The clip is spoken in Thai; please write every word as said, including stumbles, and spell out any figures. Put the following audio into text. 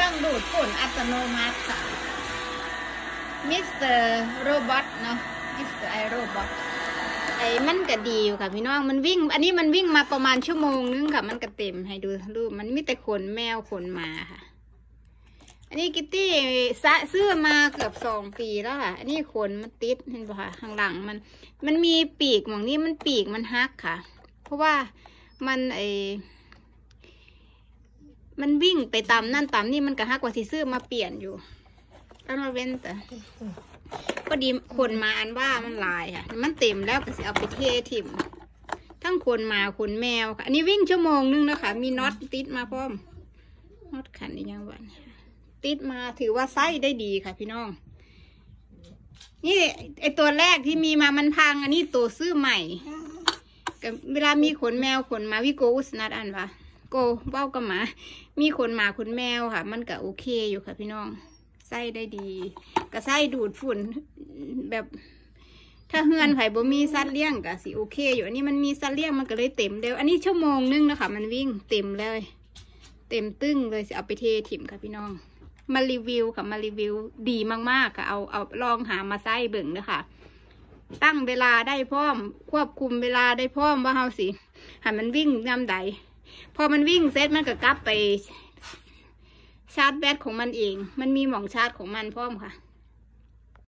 รื่องดูดฝุ่นอัตโนมัติค่ะมิสเตอร์โรบอทเนาะมิสเตอร์ไอโรบอทไอ้มันก็ดีอยู่ค่ะพี่น้องมันวิ่งอันนี้มันวิ่งมาประมาณชั่วโมงนึงค่ะมันก็เต็มให้ดูรูปมันมีแต่ขนแมวขนหมาค่ะอันนี้กิตตี้ซื้อมาเกือบสองปีแล้วค่ะอันนี้ขนมันติดเห็นป่ะคะข้างหลังมันมันมีปีกหมองนี้มันปีกมันหักค่ะเพราะว่ามันไอมันวิ่งไปตามนั่นตามนี่มันก็หักกว่าที่ซื้อมาเปลี่ยนอยู่ตั้งมาเว้นแต่พอดีคนมาอันว่ามันลายค่ะมันเต็มแล้วก็สิเอาไปเทถิ่มทั้งคนมาคนแมวค่ะอันนี้วิ่งชั่วโมงนึงนะคะมีน็อตติดมาพร้อมน็อตขันอีกอย่างวันติดมาถือว่าไส้ได้ดีค่ะพี่น้องนี่ไอตัวแรกที่มีมามันพังอันนี้ตัวซื้อใหม่กับเวลามีขนแมวขนมาวิโกอุสนัดอันวะโกเบ้ากับหมามีขนหมาขนแมวค่ะมันก็โอเคอยู่ค่ะพี่น้องไส้ได้ดีก็ไส้ดูดฝุ่นแบบถ้าเฮือนไผ่บ่มีสัตว์เลี้ยงก็สิโอเคอยู่อันนี้มันมีสัตว์เลี้ยงมันก็เลยเต็มเร็วอันนี้ชั่วโมงนึงนะคะมันวิ่งเต็มเลยเต็มตึ้งเลยสิเอาไปเทถิ่มค่ะพี่น้องมารีวิวค่ะมารีวิวดีมากๆค่ะเอาเอาลองหามาไส้เบิ่งเลยค่ะตั้งเวลาได้พร้อมควบคุมเวลาได้พร้อมว่าเฮาสิให้มันวิ่งยามใดพอมันวิ่งเสร็จมันก็กลับไปชาร์จแบตของมันเองมันมีหม่องชาร์จของมันพร้อมค่ะ